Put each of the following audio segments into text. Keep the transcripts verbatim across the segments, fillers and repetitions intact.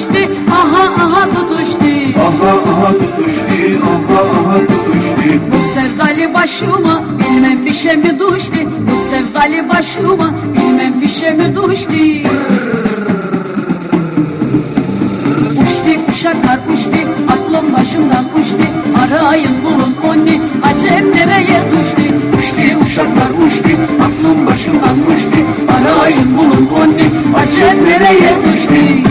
tutuştu, aha aha tutuştu. Aha aha tutuştu, aha aha tutuştu. Bu sevdalı başıma bilmem bir şey mi düştü. Bu sevdalı başıma bilmem bir şey mi düştü. Uçtu uşaklar uçtu, aklım başımdan uçtu. Arayın bulun onu, acem nereye düştü. Uçtu uşaklar uçtu, aklım başımdan uçtu. Arayın bulun onu, acem nereye düştü.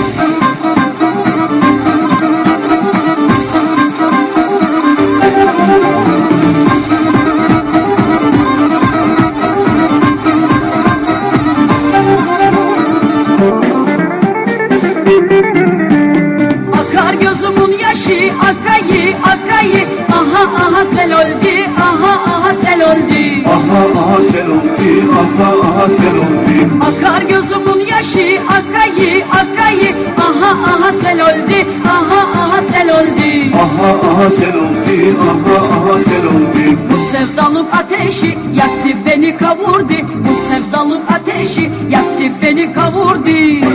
Akar gözümün yaşı, akayı akayı, aha aha sel oldu, aha aha sel oldu. Aha aha sel oldu, aha aha sel oldu. Akar gözümün yaşı, akayı akayı, aha aha sel oldu, aha aha sel oldu. Aha aha sel oldu, aha aha sel oldu. Bu sevdalık ateşi yaktı beni kavurdu. Bu sevdalık ateşi yaktı beni kavurdu.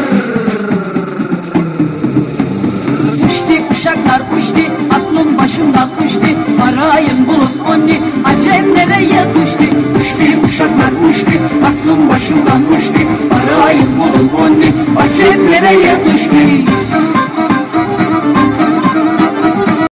Uçtu uşaklar uçtu, aklım başımdan uçtu. Arayın bulun onu, acem nereye düştü. Uçtu uşaklar uçtu, aklım başımdan uçtu. Arayın bulun onu, acem nereye düştü.